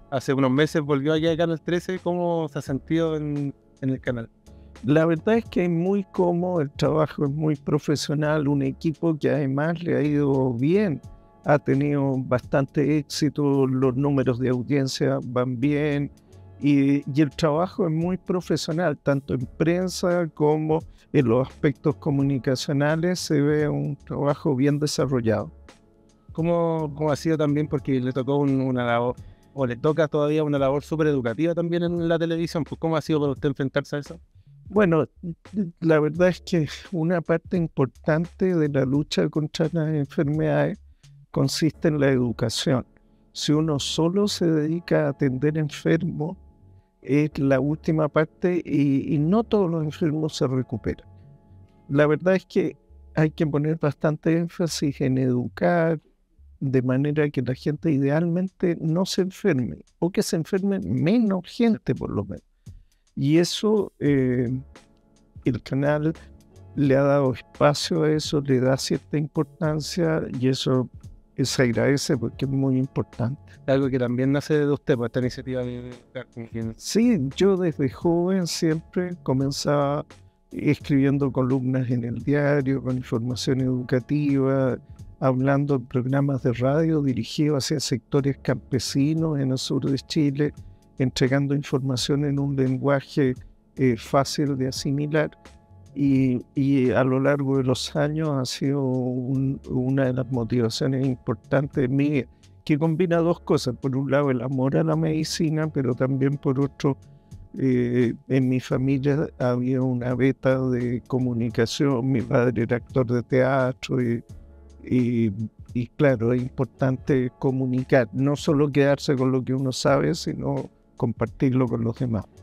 hace unos meses volvió allá a Canal 13. ¿Cómo se ha sentido en el canal? La verdad es que es muy cómodo, el trabajo es muy profesional, un equipo que además le ha ido bien, ha tenido bastante éxito, los números de audiencia van bien y el trabajo es muy profesional, tanto en prensa como en los aspectos comunicacionales se ve un trabajo bien desarrollado. ¿Cómo ha sido también? Porque le tocó una labor, o le toca todavía una labor súper educativa también en la televisión. Pues, ¿cómo ha sido para usted enfrentarse a eso? Bueno, la verdad es que una parte importante de la lucha contra las enfermedades consiste en la educación. Si uno solo se dedica a atender enfermos, es la última parte y no todos los enfermos se recuperan. La verdad es que hay que poner bastante énfasis en educar de manera que la gente idealmente no se enferme o que se enferme menos gente por lo menos. Y eso el canal le ha dado espacio a eso, le da cierta importancia y eso se agradece porque es muy importante. Algo que también nace de usted, pues, esta iniciativa de educar. Sí, yo desde joven siempre comenzaba escribiendo columnas en el diario, con información educativa, hablando en programas de radio dirigidos hacia sectores campesinos en el sur de Chile, entregando información en un lenguaje fácil de asimilar. Y a lo largo de los años ha sido una de las motivaciones importantes de mi vida, que combina dos cosas. Por un lado, el amor a la medicina, pero también por otro, en mi familia había una beta de comunicación. Mi padre era actor de teatro y, y claro, es importante comunicar, no solo quedarse con lo que uno sabe, sino compartirlo con los demás.